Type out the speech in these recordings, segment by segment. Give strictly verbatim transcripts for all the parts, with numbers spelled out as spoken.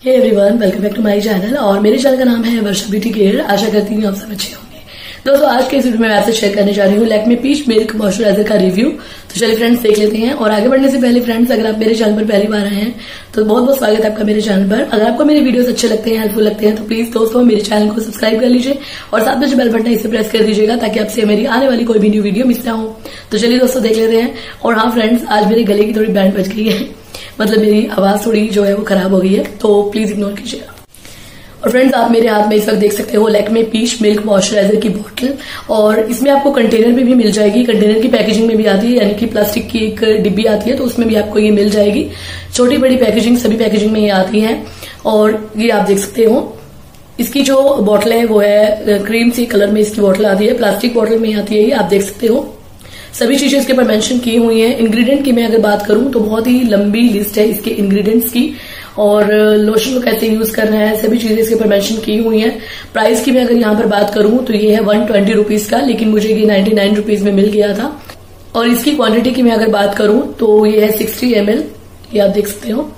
Hey everyone, welcome back to my channel. और मेरे channel का नाम है वर्षा ब्यूटी केयर। आशा करती हूँ आप सब अच्छे होंगे। दोस्तों, आज के इस वीडियो में मैं आपसे शेयर करने जा रही हूँ लैक्मे पीच मिल्क मॉइस्चराइजर का रिव्यू। तो चलिए फ्रेंड्स, देख लेते हैं। और आगे बढ़ने से पहले फ्रेंड्स, अगर आप मेरे चैनल पर पहली बार आए हैं तो बहुत बहुत स्वागत है आपका मेरे चैनल पर। अगर आपको मेरे वीडियोस अच्छे लगते हैं, हेल्पफुल लगते हैं, तो प्लीज दोस्तों मेरे चैनल को सब्सक्राइब कर लीजिए और साथ में जो बेल बटन है इसे प्रेस कर दीजिएगा ताकि आपसे मेरी आने वाली कोई भी न्यू वीडियो मिस ना हो। तो चलिए दोस्तों, देख लेते हैं। और हाँ फ्रेंड्स, आज मेरे गले की थोड़ी बैंड बज गई है, मतलब मेरी आवाज थोड़ी जो है वो खराब हो गई है, तो प्लीज इग्नोर कीजिएगा। और फ्रेंड्स, आप मेरे हाथ में इस वक्त देख सकते हो लैक्मे पीच मिल्क मॉइस्चराइजर की बोतल। और इसमें आपको कंटेनर में भी मिल जाएगी, कंटेनर की पैकेजिंग में भी आती है, यानी कि प्लास्टिक की एक डिब्बी आती है, तो उसमें भी आपको ये मिल जाएगी। छोटी बड़ी पैकेजिंग, सभी पैकेजिंग में ये आती है। और ये आप देख सकते हो, इसकी जो बोतल है वो है क्रीम सी कलर में इसकी बोतल आती है, प्लास्टिक बोतल में आती है, ये आप देख सकते हो। सभी चीजें इसके ऊपर मेंशन की हुई हैं। इंग्रेडिएंट की मैं अगर बात करूं तो बहुत ही लंबी लिस्ट है इसके इंग्रेडिएंट्स की, और लोशन को कैसे यूज करना है, सभी चीजें इसके ऊपर मेंशन की हुई हैं। प्राइस की मैं अगर यहाँ पर बात करूं तो ये है वन ट्वेंटी रुपीज का, लेकिन मुझे ये नाइन्टी नाइन रुपीज में मिल गया था। और इसकी क्वांटिटी की मैं अगर बात करूं तो ये है सिक्सटी एम एल, ये आप देख सकते हो।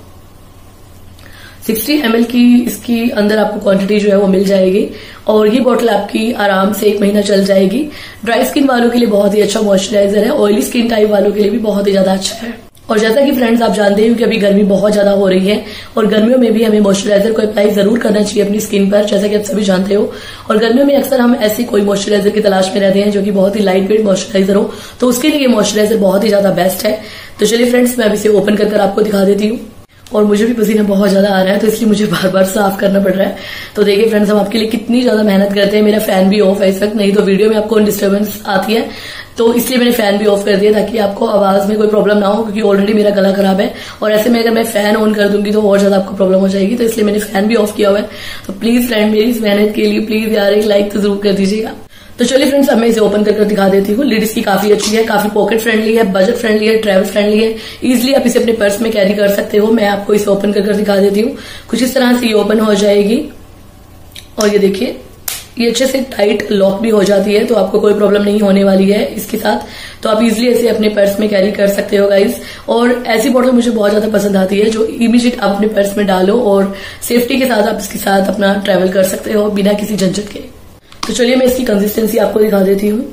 सिक्सटी एम एल की इसकी अंदर आपको क्वांटिटी जो है वो मिल जाएगी। और ये बोतल आपकी आराम से एक महीना चल जाएगी। ड्राई स्किन वालों के लिए बहुत ही अच्छा मॉइस्चराइजर है, ऑयली स्किन टाइप वालों के लिए भी बहुत ही ज्यादा अच्छा है। और जैसा कि फ्रेंड्स आप जानते हैं कि अभी गर्मी बहुत ज्यादा हो रही है, और गर्मियों में भी हमें मॉइस्चराइजर को अप्लाई जरूर करना चाहिए अपनी स्किन पर, जैसा कि आप सभी जानते हो। और गर्मियों में अक्सर हम ऐसी कोई मॉइस्चराइजर की तलाश में रहते हैं जो कि बहुत ही लाइट वेट मॉइस्चराइजर हो, तो उसके लिए ये मॉइस्चराइजर बहुत ही ज्यादा बेस्ट है। तो चलिए फ्रेंड्स, मैं अब इसे ओपन कर आपको दिखा देती हूँ। और मुझे भी पसीना बहुत ज्यादा आ रहा है, तो इसलिए मुझे बार बार साफ करना पड़ रहा है। तो देखिए फ्रेंड्स, हम आपके लिए कितनी ज्यादा मेहनत करते हैं। मेरा फैन भी ऑफ है इस वक्त, नहीं तो वीडियो में आपको डिस्टर्बेंस आती है, तो इसलिए मैंने फैन भी ऑफ कर दिया ताकि आपको आवाज में कोई प्रॉब्लम ना हो, क्योंकि ऑलरेडी मेरा गला खराब है। और ऐसे में अगर मैं फैन ऑन कर दूंगी तो और ज्यादा आपको प्रॉब्लम हो जाएगी, तो इसलिए मैंने फैन भी ऑफ किया हुआ है। तो प्लीज फ्रेंड, मेरी इस मेहनत के लिए प्लीज यार एक लाइक तो जरूर कर दीजिएगा। तो चलिए फ्रेंड्स, अब मैं इसे ओपन करके दिखा देती हूँ। लिड इसकी काफी अच्छी है, काफी पॉकेट फ्रेंडली है, बजट फ्रेंडली है, ट्रैवल फ्रेंडली है। इजिली आप इसे अपने पर्स में कैरी कर सकते हो। मैं आपको इसे ओपन करके दिखा देती हूँ। कुछ इस तरह से ये ओपन हो जाएगी। और ये देखिए, ये अच्छे से टाइट लॉक भी हो जाती है, तो आपको कोई प्रॉब्लम नहीं होने वाली है इसके साथ। तो आप इजिली ऐसे अपने पर्स में कैरी कर सकते हो गाइज। और ऐसी बॉटल मुझे बहुत ज्यादा पसंद आती है जो इमीडिएट आप अपने पर्स में डालो और सेफ्टी के साथ आप इसके साथ अपना ट्रैवल कर सकते हो बिना किसी झंझट के। तो चलिए मैं इसकी कंसिस्टेंसी आपको दिखा देती हूँ।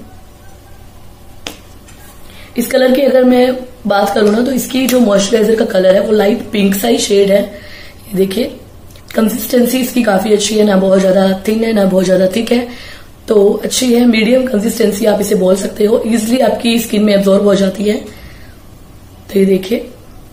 इस कलर की अगर मैं बात करूँ ना, तो इसकी जो मॉइस्चराइजर का कलर है वो लाइट पिंक सा ही शेड है। ये देखिए, कंसिस्टेंसी इसकी काफी अच्छी है, ना बहुत ज्यादा थिन है ना बहुत ज्यादा थिक है, तो अच्छी है। मीडियम कंसिस्टेंसी आप इसे बोल सकते हो। इजिली आपकी स्किन में एब्जॉर्ब हो जाती है। तो ये देखिए,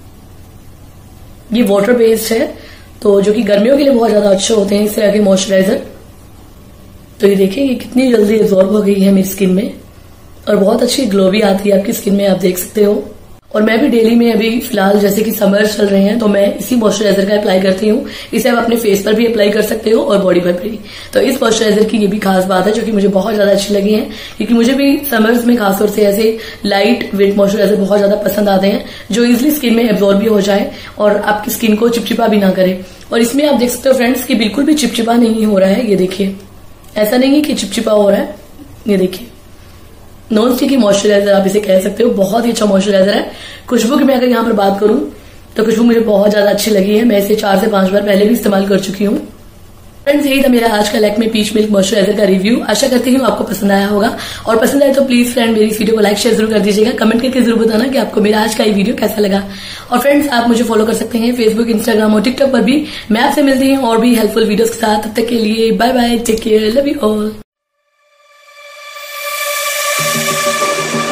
ये वाटर बेस्ड है, तो जो कि गर्मियों के लिए बहुत ज्यादा अच्छे होते हैं इस तरह के मॉइस्चराइजर। तो ये देखिए, ये कितनी जल्दी एब्जॉर्ब हो गई है मेरी स्किन में, और बहुत अच्छी ग्लो भी आती है आपकी स्किन में, आप देख सकते हो। और मैं भी डेली में अभी फिलहाल जैसे कि समर चल रहे हैं, तो मैं इसी मॉइस्चराइजर का अप्लाई करती हूँ। इसे आप अपने फेस पर भी अप्लाई कर सकते हो और बॉडी पर भी। तो इस मॉइस्चराइजर की ये भी खास बात है जो कि मुझे बहुत ज्यादा अच्छी लगी है, क्योंकि मुझे भी समर्स में खासतौर से ऐसे लाइट वेट मॉइस्चराइजर बहुत ज्यादा पसंद आते हैं जो इजिली स्किन में एब्जॉर्ब भी हो जाए और आपकी स्किन को चिपचिपा भी ना करे। और इसमें आप देख सकते हो फ्रेंड्स कि बिल्कुल भी चिपचिपा नहीं हो रहा है। ये देखिए, ऐसा नहीं है कि चिपचिपा हो रहा है। ये देखिए, नॉन स्टिकी मॉइस्चराइजर आप इसे कह सकते हो, बहुत ही अच्छा मॉइस्चराइजर है। खुशबू की मैं अगर यहाँ पर बात करूं तो खुशबू मुझे बहुत ज्यादा अच्छी लगी है। मैं इसे चार से पांच बार पहले भी इस्तेमाल कर चुकी हूँ। फ्रेंड्स, यही था मेरा आज का लैक्मे पीच मिल्क मॉइस्चराइजर का रिव्यू। आशा करती हूँ आपको पसंद आया होगा, और पसंद आए तो प्लीज फ्रेंड मेरी इस वीडियो को लाइक शेयर जरूर कर दीजिएगा। कमेंट करके जरूर बताना कि आपको मेरा आज का ये वीडियो कैसा लगा। और फ्रेंड्स, आप मुझे फॉलो कर सकते हैं फेसबुक, इंस्टाग्राम और टिकटॉक पर भी। मैं आपसे मिलती हूँ और भी हेल्पफुल वीडियोज के साथ। तब तक के लिए bye bye, take care, love you all.